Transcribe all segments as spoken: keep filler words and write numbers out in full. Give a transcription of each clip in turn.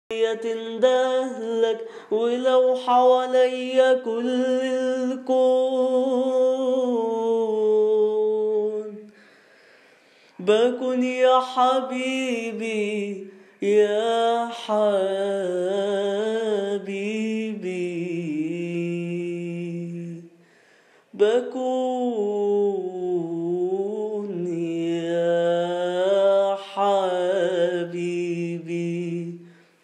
تندهلك ولو حواليا كل الكون بكون يا حبيبي يا حبيبي بكون يا حبيبي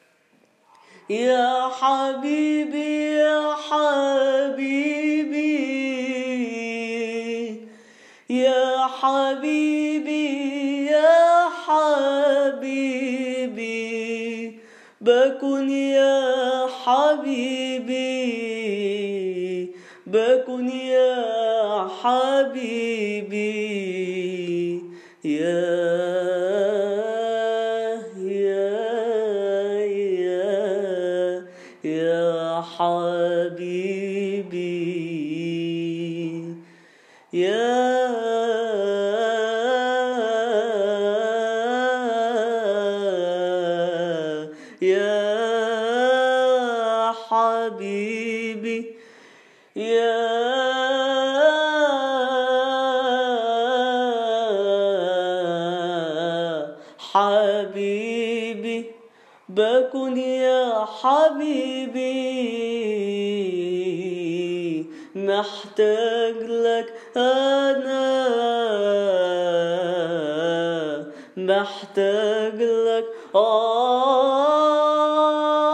يا حبيبي يا حبيبي يا حبيبي يا حبيبي بكون يا حبيبي بكون يا حبيبي يا يا حبيبي يا يا حبيبي يا حبيبي بكون يا حبيبي محتاج لك أنا محتاج لك آه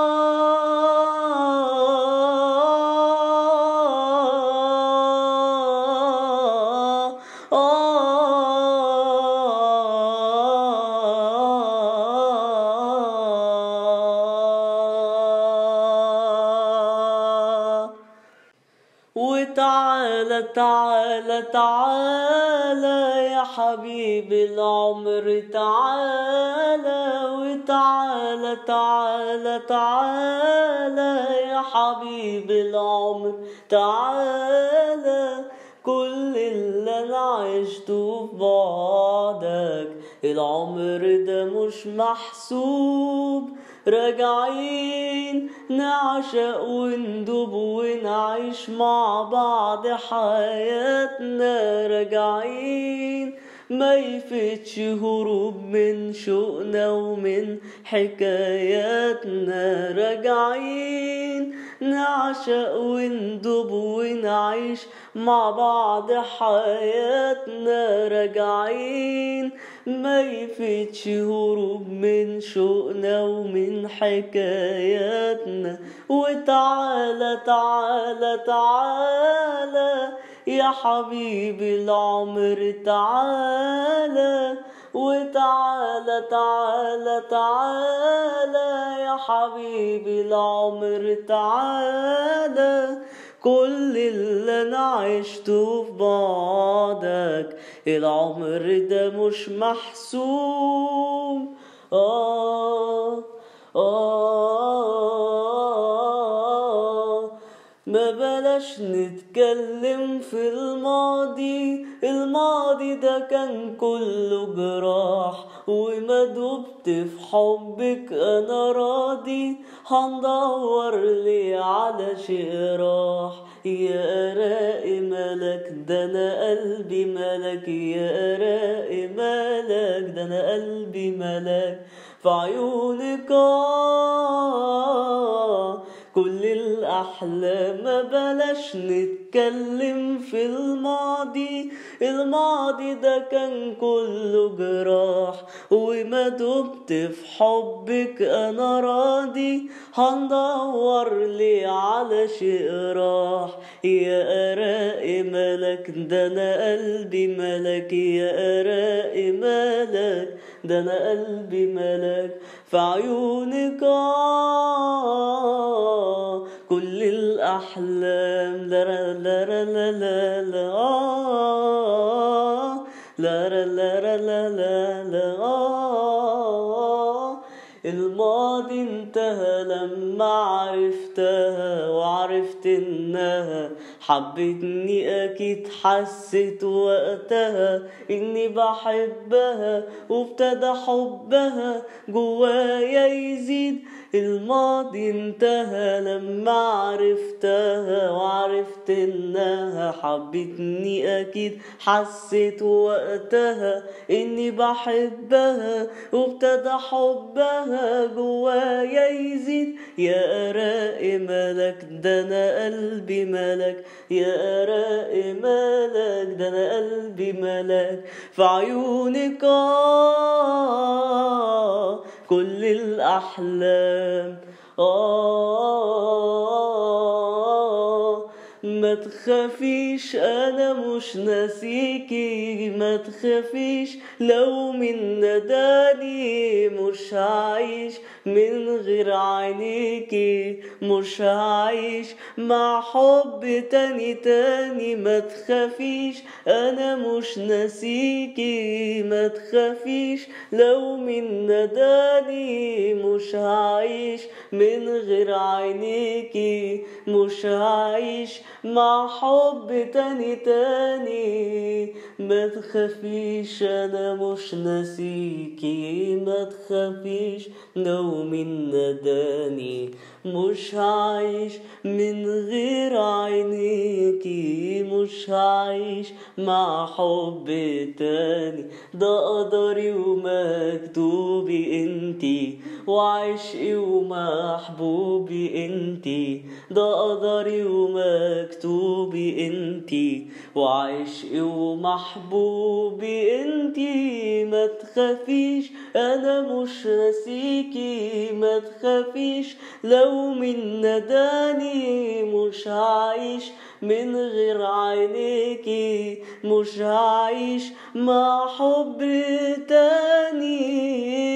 وتعالى تعالى تعالى يا حبيبي العمر تعالى وتعالى تعالى تعالى يا حبيبي العمر تعالى كل اللي انا عشته في بعدك العمر ده مش محسوب راجعين نعشق وندوب ونعيش مع بعض حياتنا راجعين ما يفتش هروب من شوقنا ومن حكاياتنا راجعين نعشق وندوب ونعيش مع بعض حياتنا راجعين ما يفتش هروب من شوقنا ومن حكاياتنا وتعالى تعالى تعالى يا حبيبي العمر تعالى وتعالى تعالى تعالى يا حبيبي العمر تعالى كل اللي انا عشته في بعدك العمر ده مش محسوب آه آه ما بلاش نتكلم في الماضي الماضي ده كان كله جراح وما دبت في حبك انا راضي هندور لي على شيء راح يا راقي مالك ده انا قلبي مالك يا راقي مالك ده انا قلبي مالك في عيونك آه كل الأحلام بلاش نتكلم في الماضي الماضي ده كان كله جراح وما دبت في حبك أنا راضي هندور لي على شيء راح يا أراقي مالك ده أنا قلبي مالك يا أراقي مالك ده أنا قلبي مالك في عيونك آه كل الأحلام لا لا لا لا لا لا آه لا لا لا لا لا لا آه الماضي انتهى لما عرفتها وعرفتها وعرفت انها حبتني اكيد حست وقتها اني بحبها وابتدى حبها جوايا يزيد. الماضي انتهى لما عرفتها وعرفت انها حبتني اكيد حست وقتها اني بحبها وابتدى حبها جوايا يزيد. يا أراء ملك ده انا قلبي ملك، يا أراء ملك ده انا قلبي ملك في عيونك آه كل الأحلام. آه ما تخافيش أنا مش ناسيكي، ما تخافيش لو من نداني مش هعيش من غير عينيكي، مش هعيش مع حب تاني تاني. ما تخافيش أنا مش ناسيكي، ما تخافيش لو من نداني مش هعيش من غير عينيكي، مش هعيش مع حب تاني تاني. ما تخافيش أنا مش ناسيكي، ما تخافيش لو من نداني مش هعيش من غير عينيكي، مش هعيش مع حب تاني. ده قدري ومكتوبي انتي وعشقي ومحبوبي انتي، ده قدري ومكتوبي انتي وعشقي ومحبوبي انتي. ما تخافيش انا مش ناسيكي، ما تخافيش لو من نداني مش هعيش من غير عينيكي، مش هعيش مع حب تاني.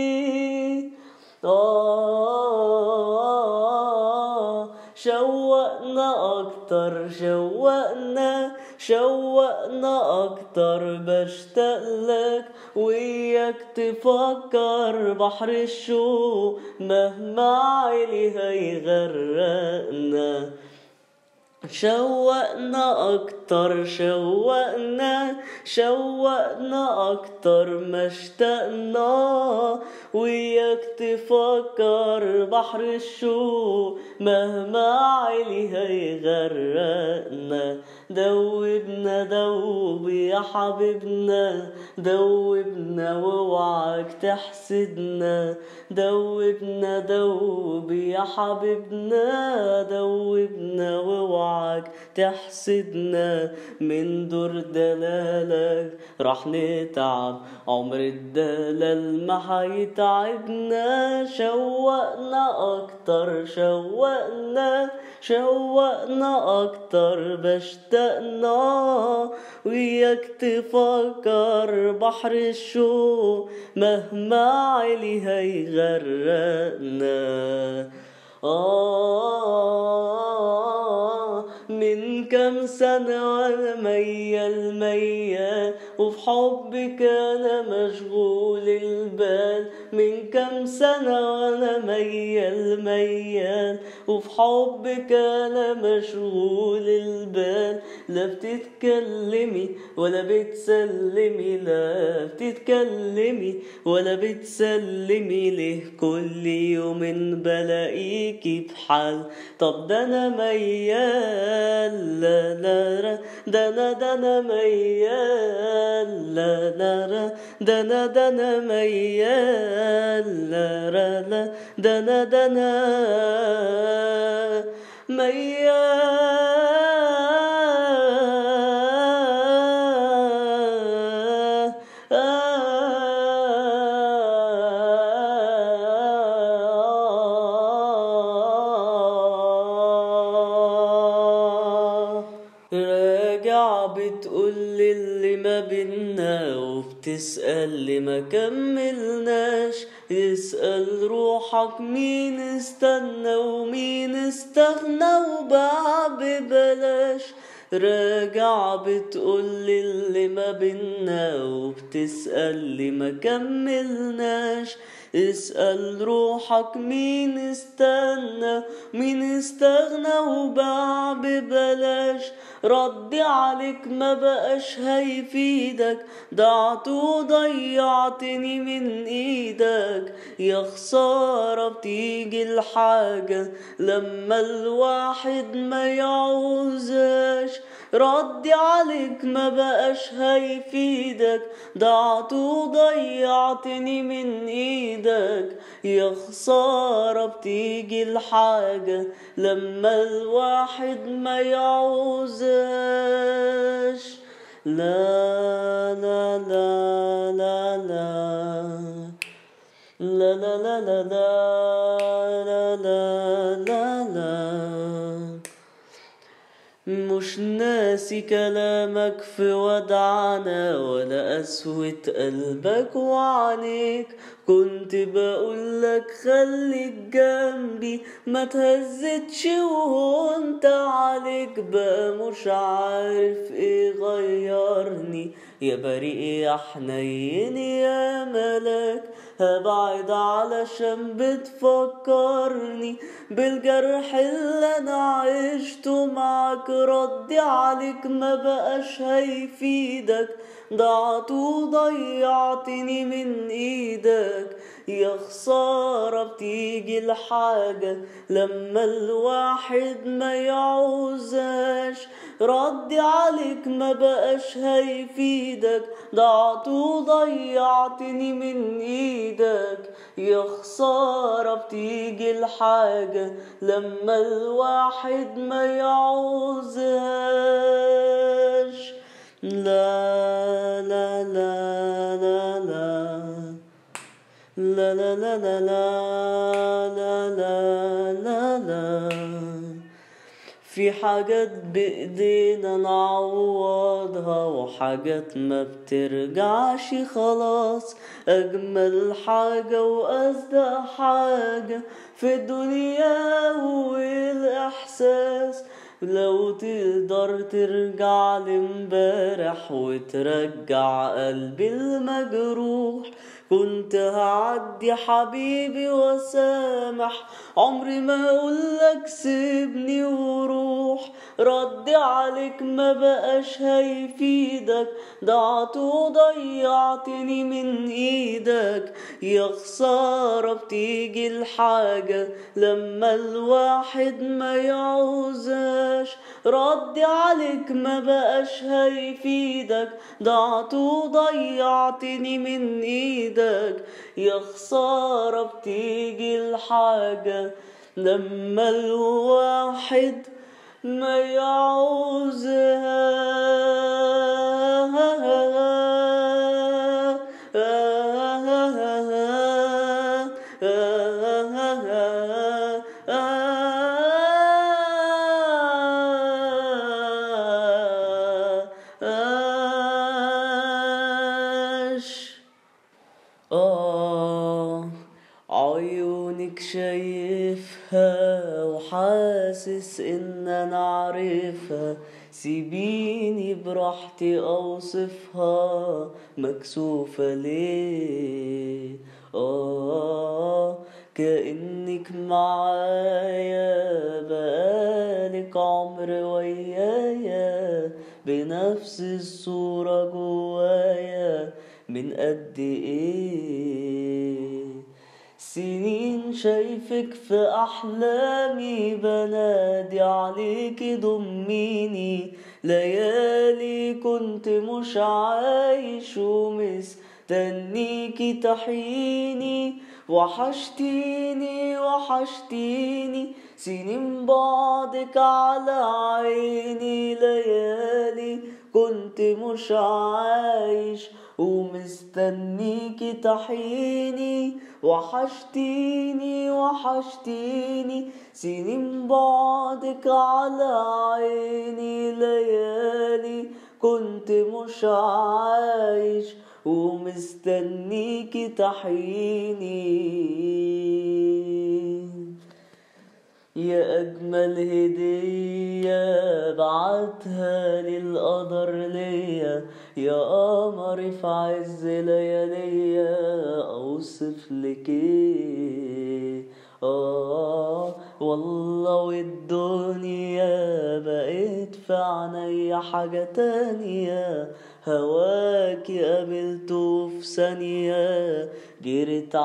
آه شوقنا أكتر شوقنا شوقنا أكتر بشتاقلك وياك تفكر بحر الشوق مهما عالي هيغرقنا. شوقنا أكتر شوقنا شوقنا أكتر ما اشتقنا وياك تفكر بحر الشوق مهما عالي هيغرقنا. دوبنا دوب يا حبيبنا دوبنا واوعك تحسدنا، دوبنا دوب يا حبيبنا دوبنا واوعك تحسدنا. من دور دلالك راح نتعب عمر الدلال ما هيتعبنا. شوقنا اكتر شوقنا شوقنا اكتر بشتاقنا وياك تفكر بحر الشوق مهما عالي هيغرقنا. آه من كام سنة وانا ميال ميال وفي حبك انا مشغول البال. من كام سنة وانا ميال ميال وفي حبك انا مشغول البال. لا بتتكلمي ولا بتسلمي، لا بتتكلمي ولا بتسلمي، ليه كل يوم بلاقيكي بحال؟ طب ده انا ميال لا لا لا، ده انا ده انا ميال لا لا لا، ده انا ده انا ميال لا لا لا، ده انا ده انا ميال. راجع بتقولي اللي ما بينا وبتسأل اللي ما كملناش. اسأل روحك مين استنى ومين استغنى وباع ببلاش. راجع بتقولي اللي ما بينا وبتسأل اللي ما كملناش. اسأل روحك مين استنى مين استغنى وباع ببلاش. ردي عليك ما بقاش هيفيدك، ضعت وضيعتني من ايدك. يا خسارة بتيجي الحاجة لما الواحد ما يعوزاش. ردي عليك ما بقاش هيفيدك، ضعت وضيعتني من ايدك. يا خسارة بتيجي الحاجة لما الواحد ما يعوزاش. لا لا لا لا لا لا لا لا لا لا لا لا. مش ناسي كلامك في ودعنا ولا قسوة قلبك وعينيك. كنت بقولك خليك جنبي ما تهزتش وهونت عليك. بقى مش عارف ايه غيرني يا بريء يا حنين يا ملاك. هبعد علشان بتفكرني بالجرح اللي انا عشته معاك. ردي عليك ما بقاش هيفيدك، ضعت وضيعتني من ايدك. يا خسارة بتيجي الحاجة لما الواحد ما يعوزاش. ردي عليك ما بقاش هيفيدك، ضعت وضيعتني من ايدك. يا خسارة بتيجي الحاجة لما الواحد ما يعوزاش. لا لا لا لا لا لا لا لا لا لا لا لا لا. في حاجات بإيدينا نعوضها وحاجات ما بترجعش خلاص. أجمل حاجة وأصدق حاجة في الدنيا هو الإحساس. لو تقدر ترجع لامبارح وترجع قلبي المجروح كنت هعدي حبيبي وسامح. عمري ما اقولك سيبني وروح. ردي عليك ما بقاش هيفيدك، ضعت وضيعتني من ايدك. يا خسارة بتيجي الحاجة لما الواحد ما يعوزاش. ردي عليك ما بقاش هيفيدك، ضعت وضيعتني من ايدك. يا خسارة بتيجي الحاجة لما الواحد ما يعوزاش. آه عيونك شايفها وحاسس إن أنا عارفها. سيبيني براحتي أوصفها، مكسوفة ليه؟ آه كأنك معايا بقالك عمر ويايا بنفس الصورة جوايا من قد ايه سنين. شايفك في احلامي بنادي عليكي ضميني. ليالي كنت مش عايش ومستنيكي تحيني. وحشتيني وحشتيني سنين بعدك على عيني. ليالي كنت مش عايش ومستنيكي تحيني. وحشتيني وحشتيني سنين بعدك على عيني. ليالي كنت مش عايش ومستنيكي تحيني. يا أجمل هدية بعتها للقدر ليا، يا قمر في عز لياليا أوصف لك إيه؟ آه والله والدنيا بقيت في عينيا حاجة تانية، هواكي قابلته في ثانية جريت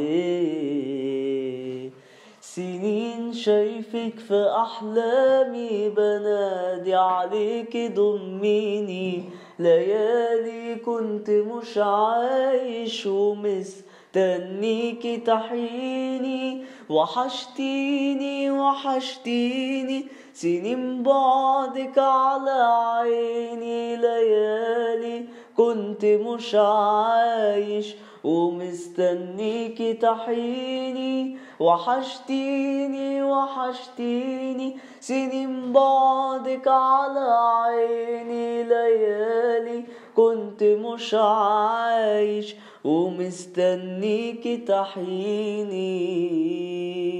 عليه. سنين شايفك في أحلامي بنادي عليك ضميني، ليالي كنت مش عايش ومستنيكي تحيني، وحشتيني وحشتيني سنين بعدك على عيني، ليالي كنت مش عايش ومستنيكي تحيني، وحشتيني وحشتيني سنين بعدك على عيني، ليالي كنت مش عايش ومستنيكي تحيني.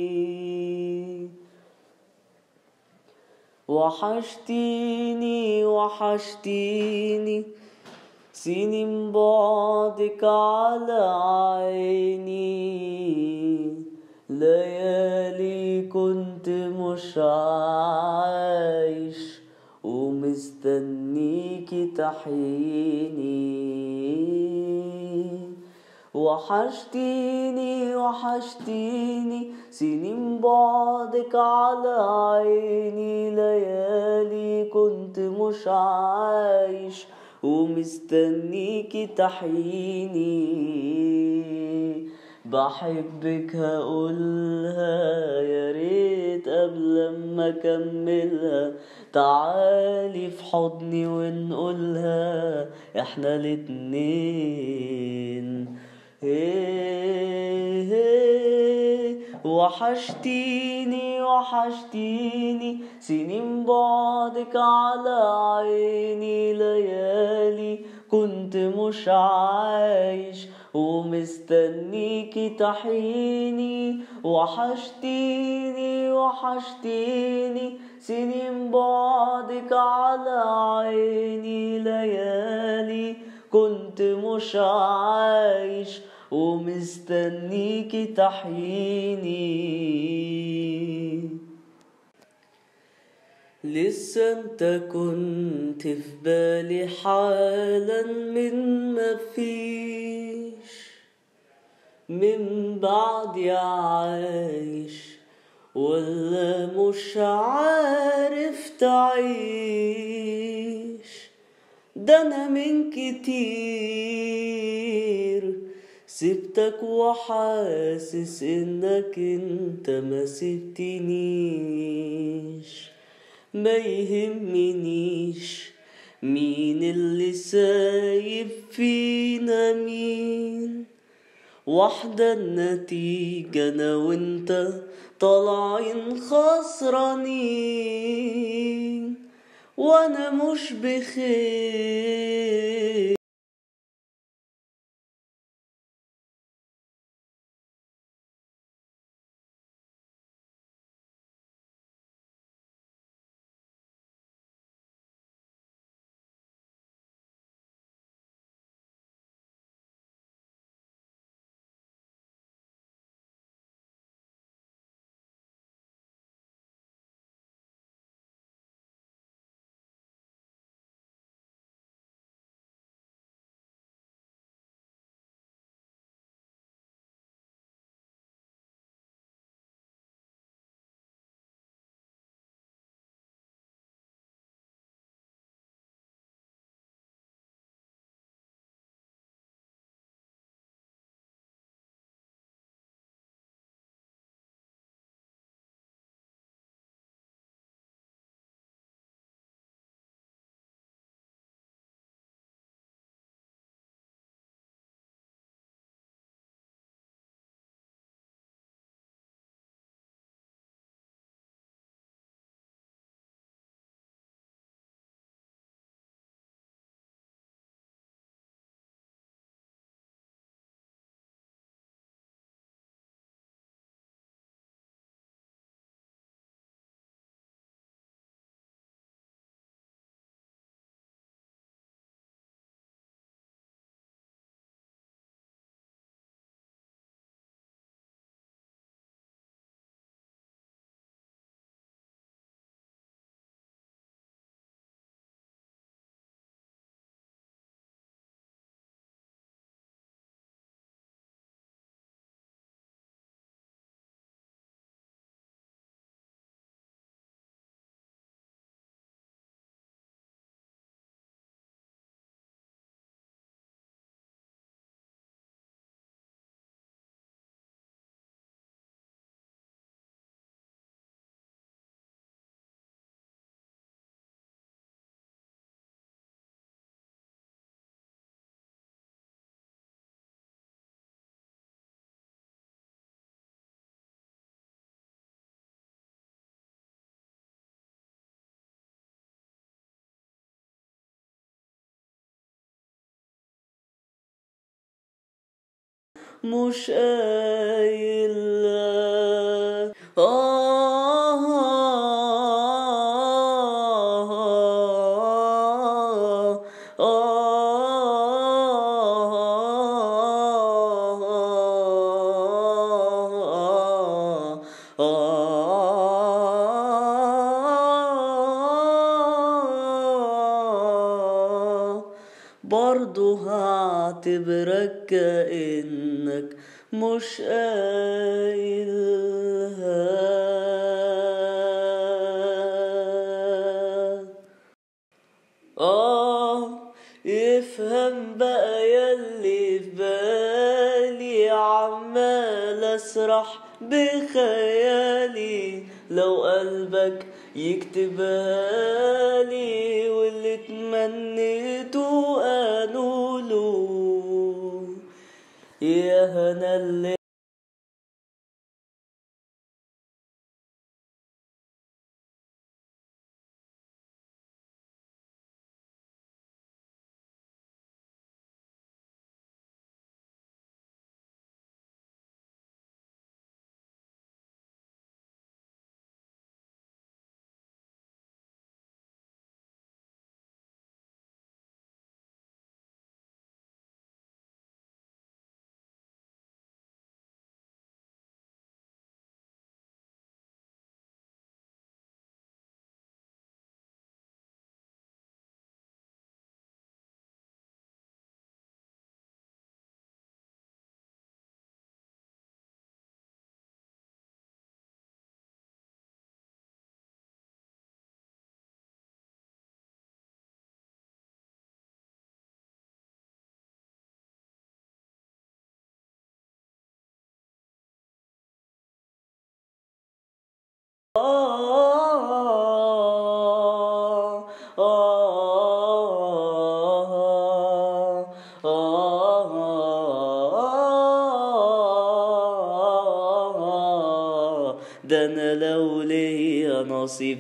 وحشتيني وحشتيني سنين بعدك على عيني، ليالي كنت مش عايش ومستنيكي تحيني. وحشتيني وحشتيني سنين بعدك على عيني، ليالي كنت مش عايش ومستنيكي تحيني. بحبك هقولها يا ريت قبل ما اكملها، تعالي في حضني ونقولها احنا الاتنين. هي هي وحشتيني وحشتيني سنين بعدك على عيني، ليالي كنت مش عايش ومستنيكي تحيني. وحشتيني وحشتيني سنين بعدك على عيني، ليالي كنت مش عايش ومستنيكي تحيني. لسه انت كنت في بالي حالا من ما فيش، من بعدي عايش ولا مش عارف تعيش؟ ده انا من كتير سبتك وحاسس انك انت ما سبتنيش. ما يهمنيش مين اللي سايب فينا مين، واحدة النتيجة انا وانت طالعين خسرانين، وانا مش بخير. مش قايلها. برضو هعتبرك كأنك مش قايلها. آه افهم بقى ياللي في بالي، عمال اسرح بخيالي، لو قلبك يكتبها لي واللي تمنيته قالوله، يا هنا اللي ده انا لو ليا نصيب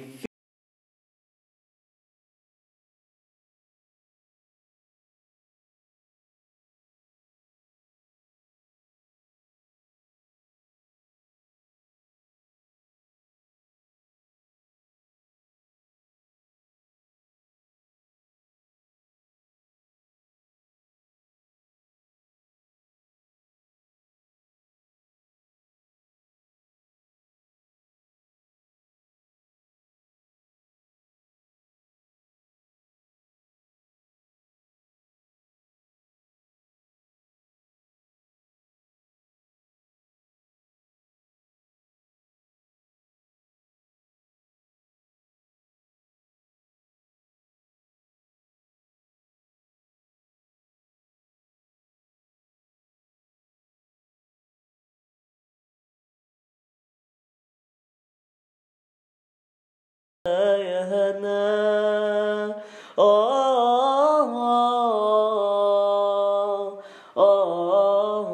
يا هنا. آه آه آه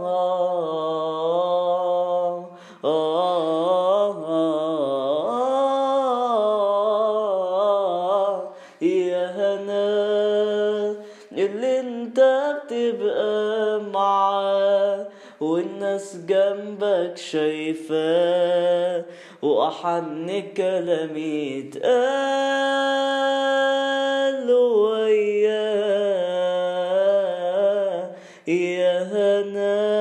آه يا هنا اللي انت بتبقى معاه والناس جنبك شايفاه، وأحن كلامي يتقال وياه يا هنا.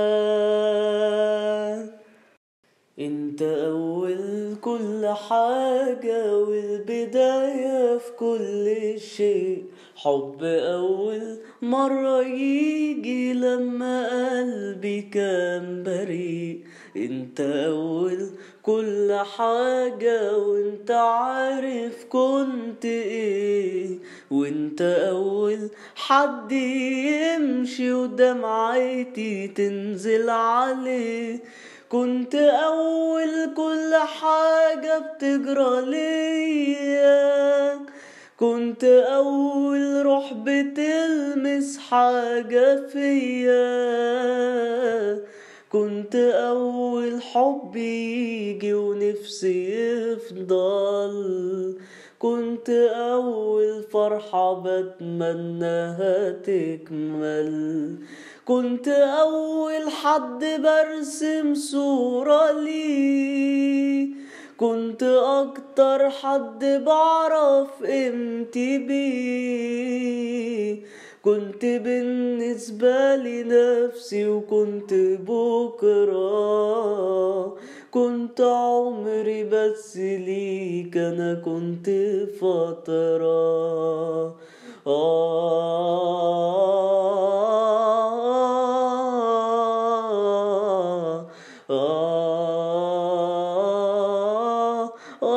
انت اول كل حاجة والبداية في كل شيء، حب اول مرة يجي لما قلبي كان بريء. انت اول كل حاجة وانت عارف كنت ايه، وانت اول حد يمشي ودمعتي تنزل عليه. كنت اول كل حاجة بتجرى ليا، كنت اول روح بتلمس حاجة فيا، كنت اول حب يجي ونفسي يفضل، كنت أول فرحة بتمناها تكمل، كنت أول حد برسم صورة لي، كنت أكتر حد بعرف قيمتي بيه، كنت بالنسبة لنفسي وكنت بكرة، كنت عمري بس ليك أنا كنت فترة. آه آه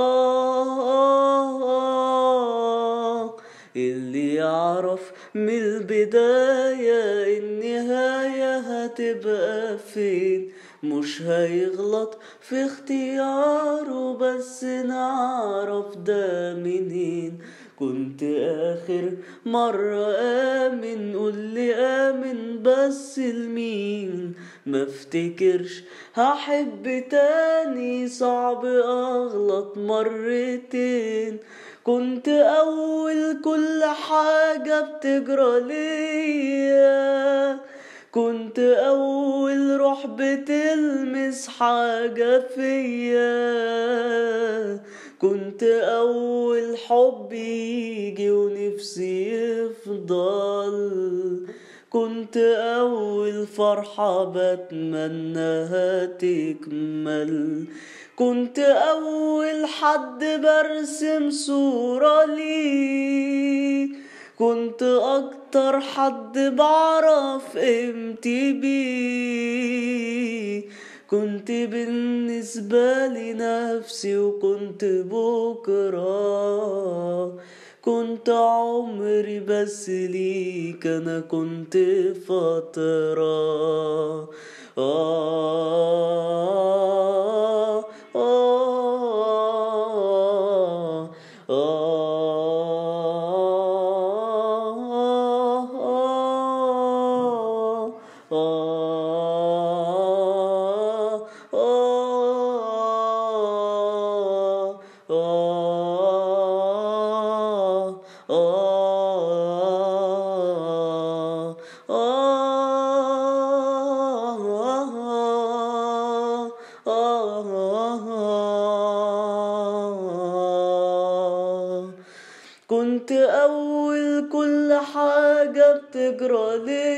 آه اللي يعرف من البداية النهاية هتبقى فين، مش هيغلط في اختياره بس نعرف ده منين. كنت آخر مرة آمن قولي آمن بس لمين، ما افتكرش هحب تاني صعب أغلط مرتين. كنت أول كل حاجة بتجرى ليا، كنت أول روح بتلمس حاجة فيا، كنت أول حب يجي ونفسي يفضل، كنت أول فرحة بتمناها تكمل، كنت أول حد برسم صورة لي، كنت أكتر حد بعرف قيمتي بيه، كنت بالنسبة لنفسي وكنت بكرة، كنت عمري بس ليك أنا كنت فترة. آه آه كنت أول كل حاجة بتجرى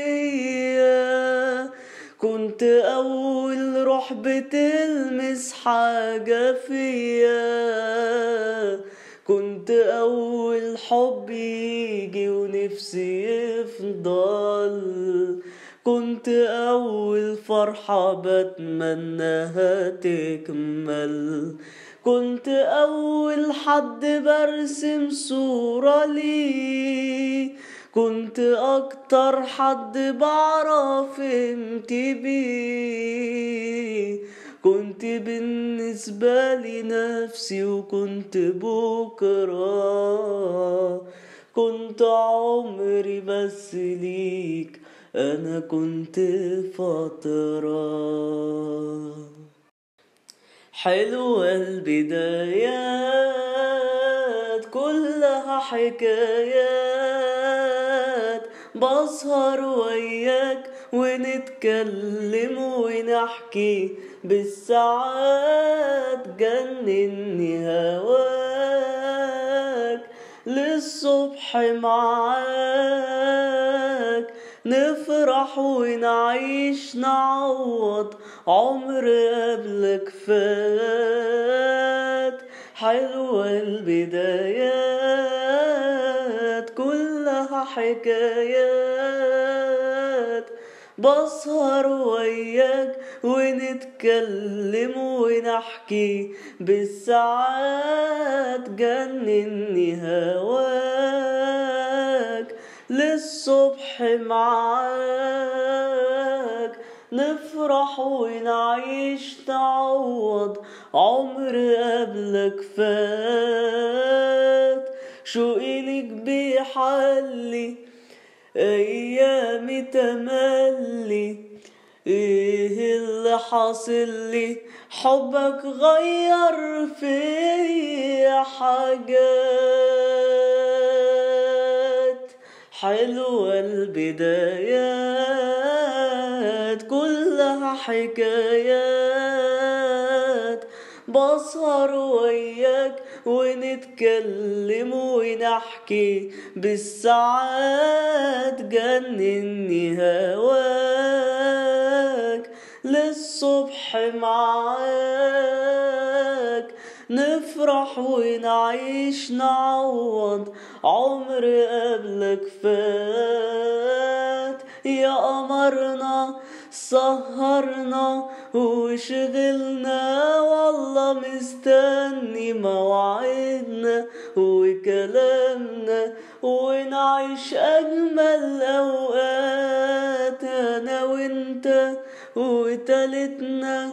ليا، كنت أول روح بتلمس حاجة فيا، كنت أول حب يجي ونفسي يفضل، كنت أول فرحة بتمناها تكمل، كنت أول حد برسم صورة لي، كنت أكتر حد بعرف قيمتي بيه، كنت بالنسبة لنفسي وكنت بكرة، كنت عمري بس ليك أنا كنت فترة. حلوة البدايات كلها حكايات، بسهر وياك ونتكلم ونحكي بالساعات، جنني هواك للصبح معاك، نفرح ونعيش نعوض عمر قبلك فات. حلوة البدايات كلها حكايات، بسهر وياك ونتكلم ونحكي بالساعات، جنني هواك للصبح معاك، نفرح ونعيش نعوض عمر قبلك فات. شوقي ليك بيحلي أيامي تملي، ايه اللي حاصل لي؟ حبك غير فيا حاجات حلوة، البدايات كلها حكايات. بسهر وياك ونتكلم ونحكي بالساعات، جنني هواك للصبح معاك. نفرح ونعيش نعوض عمر قبلك فات. يا قمرنا سهرنا وشغلنا، والله مستني موعدنا وكلامنا، ونعيش أجمل أوقات أنا وإنت وتالتنا.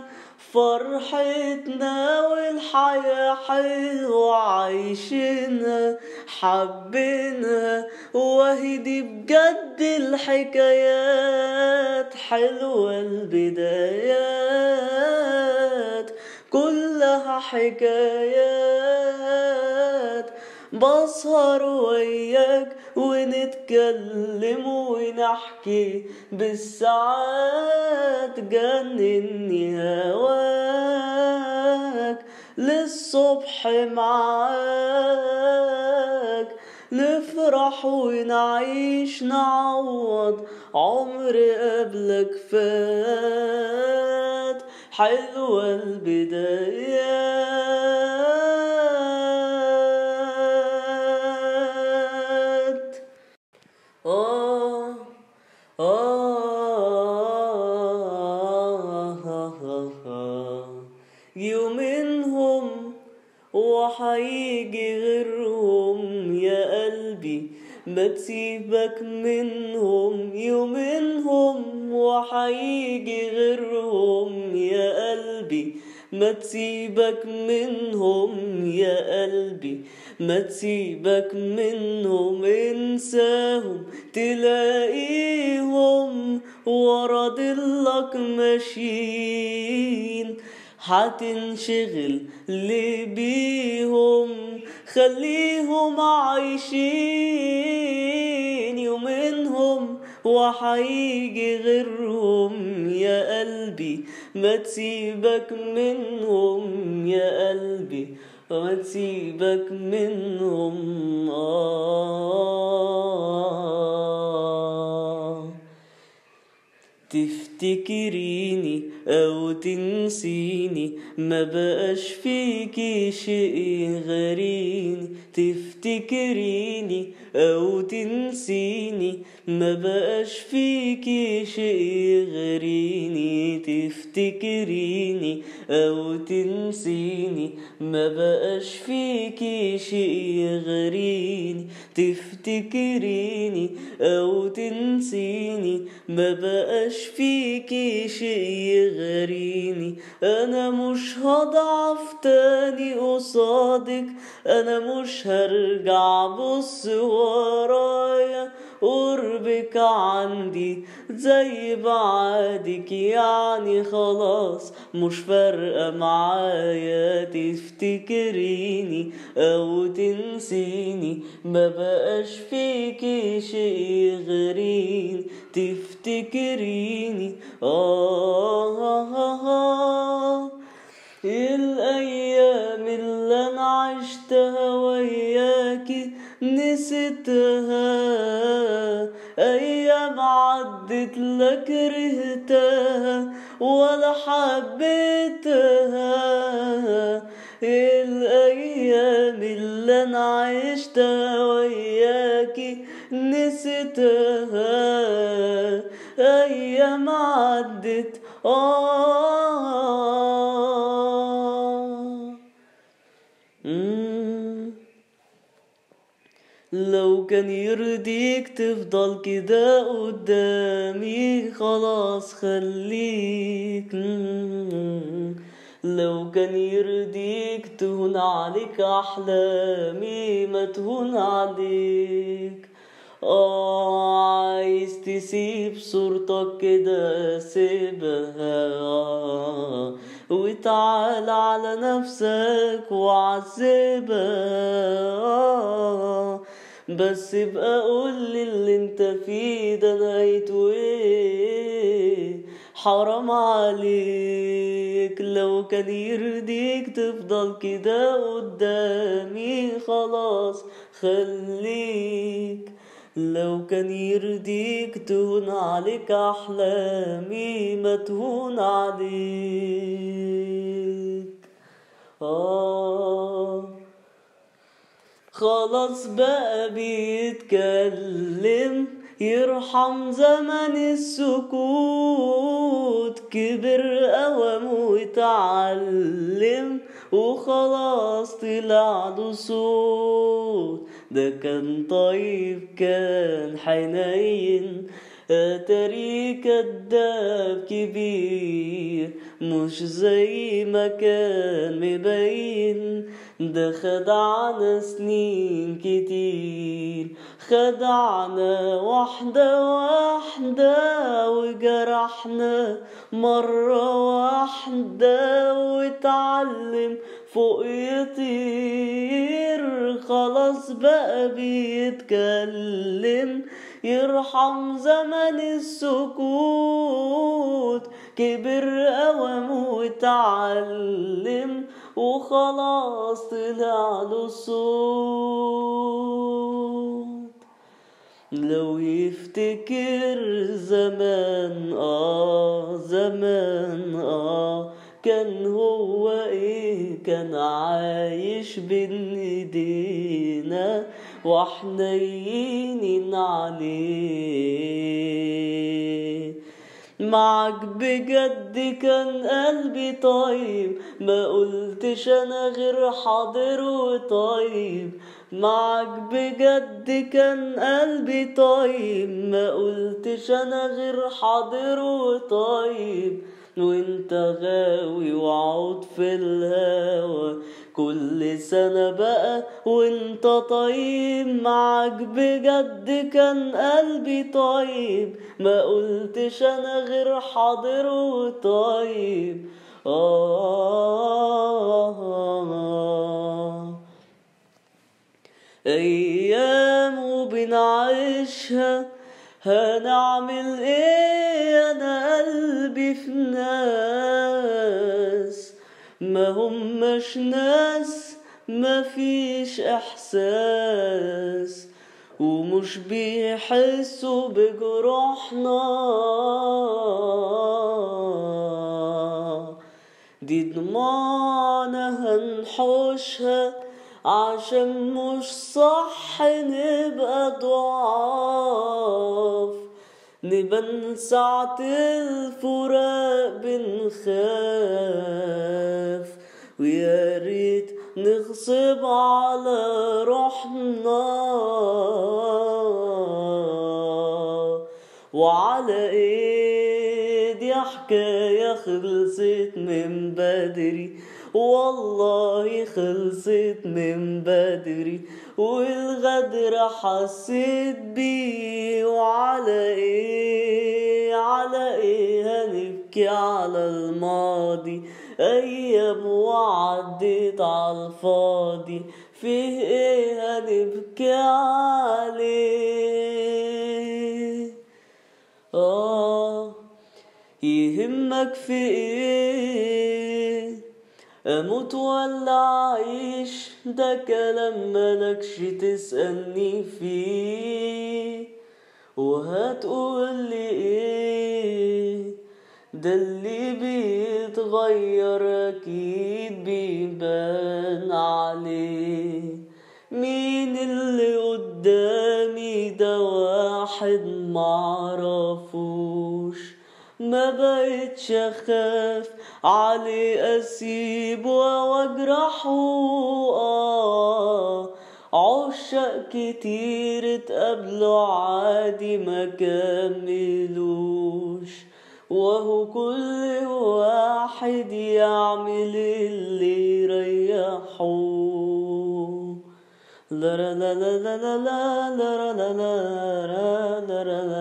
فرحتنا والحياة حلوة عايشينها حبينها، وهدي بجد الحكايات حلوة، البدايات كلها حكايات. بسهر وياك ونتكلم ونحكي بالساعات، جنني هواك للصبح معاك. نفرح ونعيش نعوض عمر قبلك فات، حلوة البدايات. آه آه يومينهم وحيجي غيرهم يا قلبي، ما تسيبك منهم. يومينهم وحيجي غيرهم يا قلبي، ما تسيبك منهم يا قلبي، ما تسيبك منهم. انساهم تلاقيهم ورا ضلك ماشيين، هتنشغل ليه بيهم؟ خليهم عايشين. يومينهم وحيجي غيرهم يا قلبي، ما تسيبك منهم يا قلبي، ما تسيبك منهم. آه تفتكريني أو تنسيني، ما بقاش فيكي شيء غريني. تفتكريني أو تنسيني، ما بقاش فيكي شيء غريني. تفتكريني أو تنسيني، ما بقاش فيكي شيء غريني. تفتكريني أو تنسيني، ما بقاش فيكي شيء غريني. أنا مش هضعف تاني قصادك، أنا مش هرجع بص ورايا. قربك عندي زي بعادك، يعني خلاص مش فارقة معايا. تفتكريني أو تنسيني، ما بقاش فيكي شيء غريني. تفتكريني آه, آه, آه, آه الأيام اللي أنا عشتها وياكي نسيتها، أيام عدت لا كرهتها ولا حبيتها. الأيام اللي أنا عشتها وياكي نسيتها، أيام عدت آه مم. لو كان يرضيك تفضل كده قدامي، خلاص خليك. مم. لو كان يرضيك تهون عليك أحلامي، ما تهون عليك. آه عايز تسيب صورتك كده سيبها، وتعال على نفسك وعذبها. بس بقى قولي اللي انت فيه ده نهايته ايه؟ حرام عليك، لو كان يرضيك تفضل كده قدامي خلاص خليك. لو كان يرضيك تهون عليك أحلامي ما تهون عليك. آه خلاص بقى بيتكلم، يرحم زمن السكوت. كبر قوام واتعلم وخلاص طلع له صوت. ده كان طيب كان حنين، اتاري كداب كبير مش زي ما كان مبين. ده خدعنا سنين كتير، خدعنا واحدة واحدة وجرحنا مرة واحدة. واتعلم فوق يطير، خلاص بقى بيتكلم، يرحم زمن السكوت. كبر قوام واتعلم وخلاص طلع له صوت. لو يفتكر زمان آه زمان آه كان هو ايه، كان عايش بين ايدينا وحنينين عليه. معك بجد كان قلبي طيب، ما قلتش انا غير حاضر وطيب. معك بجد كان قلبي طيب، ما قلتش انا غير حاضر وطيب. وانت غاوي وعود في الهوى كل سنة بقى وانت طيب. معك بجد كان قلبي طيب، ما قلتش انا غير حاضر وطيب. آه ايام وبنعيشها هنعمل ايه؟ انا قلبي في ناس ما هماش ناس، ما فيش احساس ومش بيحسوا بجروحنا. دي ضمانة هنحوشها عشان مش صح نبقى ضعاف. نبان ساعة الفراق بنخاف، ويا ريت نغصب على روحنا. وعلى ايه دي حكاية خلصت من بدري، والله خلصت من بدري. والغدر حسيت بيه، وعلى ايه على ايه هنبكي على الماضي؟ ايام وعدت على الفاضي، فيه ايه هنبكي عليه؟ آه يهمك في ايه؟ اموت ولا اعيش؟ ده كلام ملكش تسألني فيه. وهتقولي ايه؟ ده اللي بيتغير اكيد بيبان عليه. مين اللي قدامي ده؟ واحد معرفوش، ما بقتش اخاف عليه اسيبه واجرحه. اه عشاق كتير اتقابلوا عادي ما كملوش، وهو كل واحد يعمل اللي يريحه. لا لا لا لا لا لا لا لا لا لا لا لا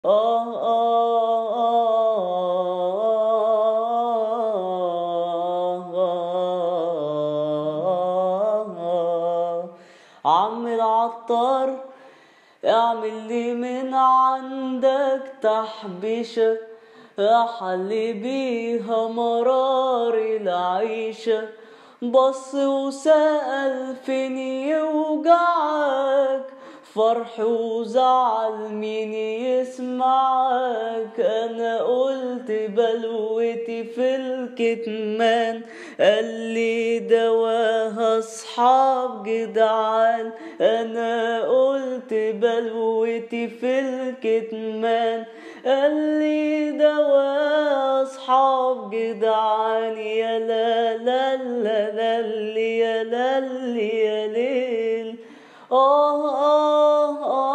آه آه آه آه عم العطار، اعمل لي من عندك تحبيشة أحلي بيها مرار العيشة. بص وسأل فين يوجعك، فرح وزعل مين يسمعك. أنا قلت بلوتي في الكتمان، قال لي دواها أصحاب جدعان. أنا قلت بلوتي في الكتمان، قال لي دواها أصحاب جدعان. يا لا لا لا لا يا لا يا ليل. آه آه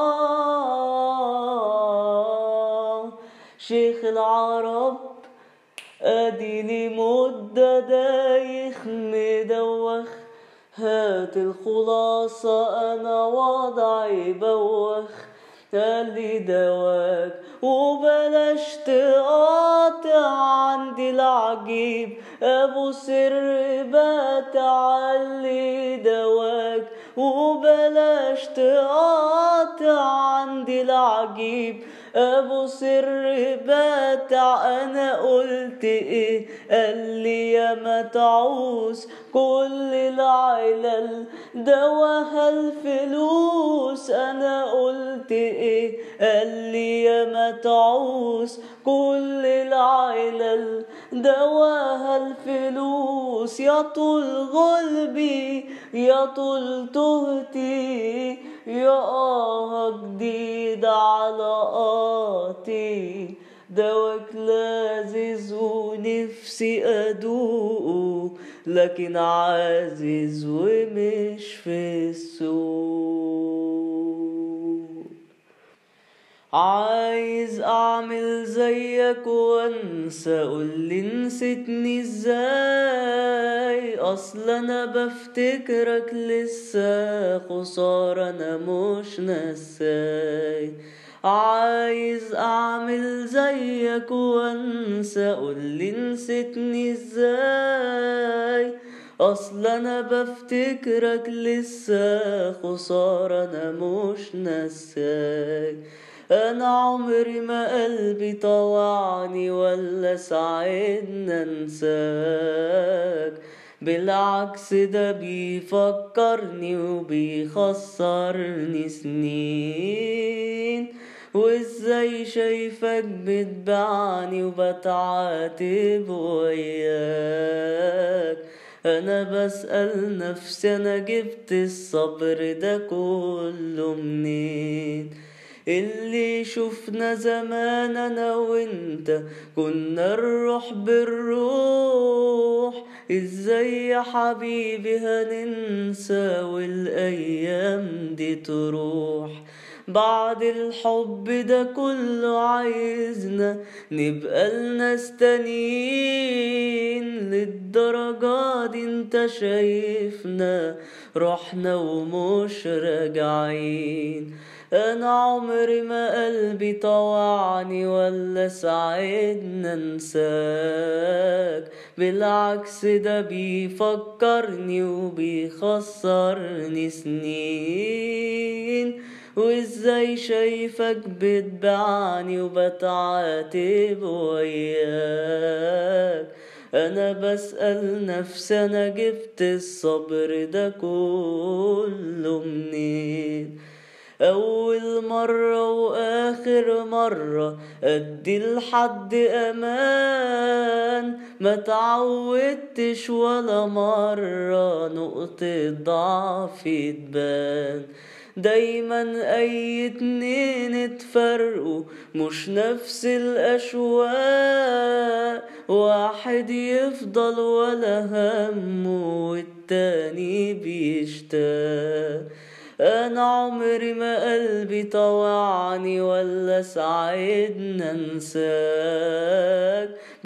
آه شيخ العرب، اديني مدة دايخ مدوخ، هات الخلاصة انا وضعي بوخ. قالي دواك وبلاش تقاطع عندي العجيب، ابو سر بتعلي دواك وبلاش تقاطع عندي العجيب، ابو سر بتع. انا قلت ايه؟ قال لي يا متعوس كل العلل دواها الفلوس. انا قلت ايه؟ قال لي يا متعوس كل العلل دواها الفلوس. يا طول غلبي يا طول تهتي، يا آه جديد على قاطي، دواك لازز ونفسي أدوقه، لكن عازز ومش في السوق. عايز اعمل زيك وانسى، قولي نسيتني ازاي؟ اصل انا بفتكرك لسه، خسارة انا مش نساي. عايز اعمل زيك وانسى، قولي نسيتني ازاي؟ اصل انا بفتكرك لسه، خسارة انا مش نساي. انا عمري ما قلبي طوعني ولا ساعدنا انساك، بالعكس ده بيفكرني وبيخسرني سنين. وازاي شايفك بتبعني وبتعاتب وياك؟ انا بسأل نفسي انا جبت الصبر ده كله منين؟ اللي شفنا زمان انا وانت كنا الروح بالروح، ازاي يا حبيبي هننسى والايام دي تروح؟ بعد الحب ده كله عايزنا نبقى لناس تانيين، للدرجة دي انت شايفنا رحنا ومش راجعين. انا عمري ما قلبي طوعني ولا ساعدنا انساك، بالعكس ده بيفكرني وبيخسرني سنين. وازاي شايفك بتبعني وبتعاتب وياك؟ انا بسأل نفسي انا جبت الصبر ده كله منين؟ أول مرة وآخر مرة أدي لحد أمان، ما تعودتش ولا مرة نقطة ضعفي تبان. دايما أي اتنين اتفرقوا مش نفس الأشواق، واحد يفضل ولا همه والتاني بيشتاق. انا عمري ما قلبي طوعني ولا ساعدنا انساك،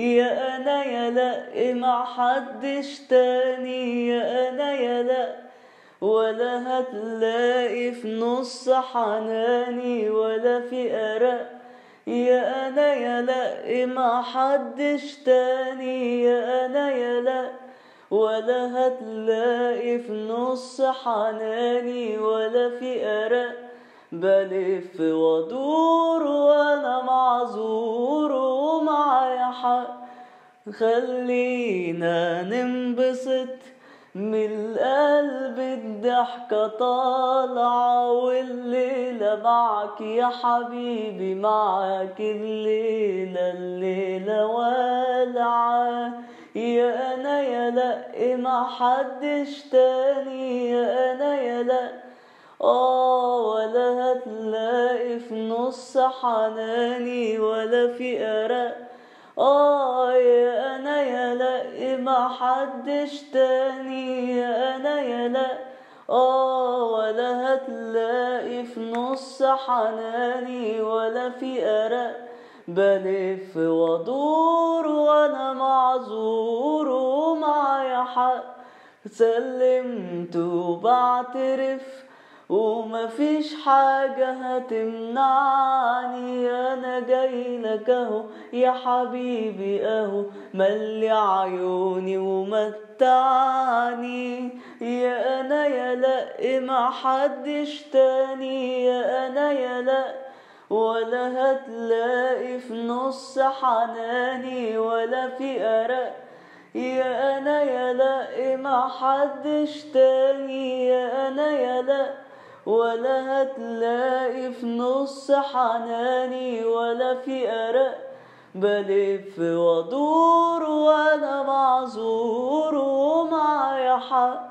يا أنا يا لأ ما حدش تاني، يا أنا يا لأ ولا هتلاقي في نص حناني ولا في أرق. يا أنا يا لأ ما حدش تاني، يا أنا يا لأ ولا هتلاقي في نص حناني ولا في أرق. بلف وادور وانا معذور ومعايا حق، خلينا ننبسط من القلب الضحكة طالعة، والليلة معك يا حبيبي معك الليلة الليلة والعة. يا أنا يا لأ ما حدش تاني، يا أنا يا لأ آه ولا هتلاقي في نص حناني ولا في أرق. آه يا أنا يا لأ ما حدش تاني، يا أنا يا لأ آه ولا هتلاقي في نص حناني ولا في أرق. بلف وادور وانا معذور ومعايا حق، سلمت وبعترف ومفيش حاجة هتمنعني. أنا جايلك أهو يا حبيبي أهو، ملي عيوني ومتعني. يا أنا يا لأ ما حدش تاني، يا أنا يا لأ ولا هتلاقي في نص حناني ولا في أرق. يا أنا يا لأ ما حدش تاني، يا أنا يا لأ ولا هتلاقي في نص حناني ولا في أرق. بلف وادور وانا معذور ومعايا حق.